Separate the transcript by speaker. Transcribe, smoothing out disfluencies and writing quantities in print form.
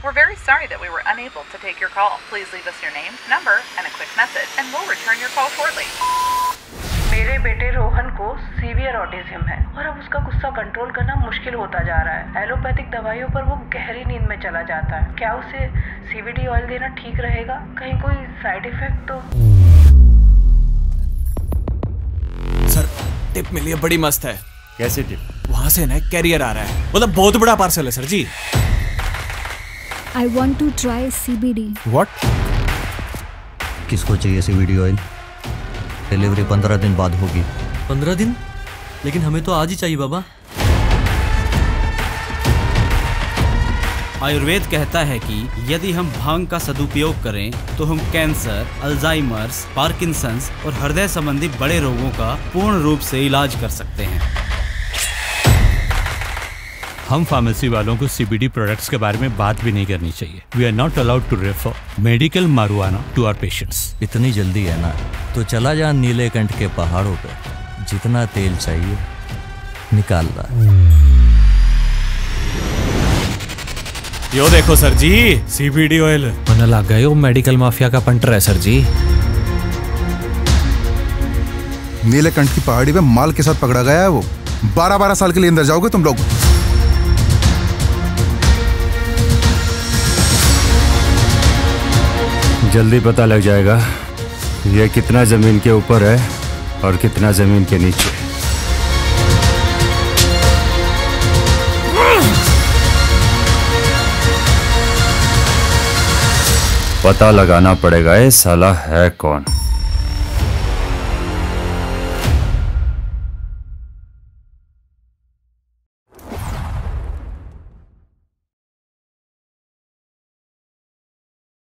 Speaker 1: We're very sorry that we were unable to take your call. Please leave us your name, number, and a quick message, and we'll return your call shortly.
Speaker 2: मेरे बेटे रोहन को severe autism है और अब उसका गुस्सा control करना मुश्किल होता जा रहा है। एलोपैथिक दवाइयों पर वो गहरी नींद में चला जाता है। क्या उसे CBD ऑयल देना ठीक रहेगा? कहीं कोई साइड इफेक्ट तो?
Speaker 3: सर टिप मिली है, बड़ी मस्त है।
Speaker 4: कैसे टिप?
Speaker 3: वहाँ से ना कैरियर आ रहा है, मतलब बहुत बड़ा पार्सल है sir ji.
Speaker 5: I want to try CBD.
Speaker 4: What?
Speaker 6: किसको चाहिए CBD ऑयल? डिलीवरी 15 दिन बाद होगी।
Speaker 7: 15 दिन? लेकिन हमें तो आज ही चाहिए बाबा।
Speaker 8: आयुर्वेद कहता है कि यदि हम भांग का सदुपयोग करें तो हम कैंसर, अल्जाइमर्स, पार्किंसंस और हृदय संबंधी बड़े रोगों का पूर्ण रूप से इलाज कर सकते हैं।
Speaker 4: हम फार्मेसी वालों को CBD प्रोडक्ट्स के बारे में बात भी नहीं करनी चाहिए। We are not allowed to refer medical marijuana to our patients.
Speaker 6: इतनी जल्दी है ना तो चला जा नीलेकंठ के पहाड़ों पे, जितना तेल चाहिए निकाल ला।
Speaker 3: यो देखो सर जी, CBD ऑयल।
Speaker 9: मन लग गए वो मेडिकल माफिया का पंटर है सर जी।
Speaker 10: नीलेकंठ की पहाड़ी पे माल के साथ पकड़ा गया है वो। 12-12 साल के लिए अंदर जाओगे तुम लोग।
Speaker 4: जल्दी पता लग जाएगा ये कितना जमीन के ऊपर है और कितना जमीन के नीचे। पता लगाना पड़ेगा ये साला है कौन।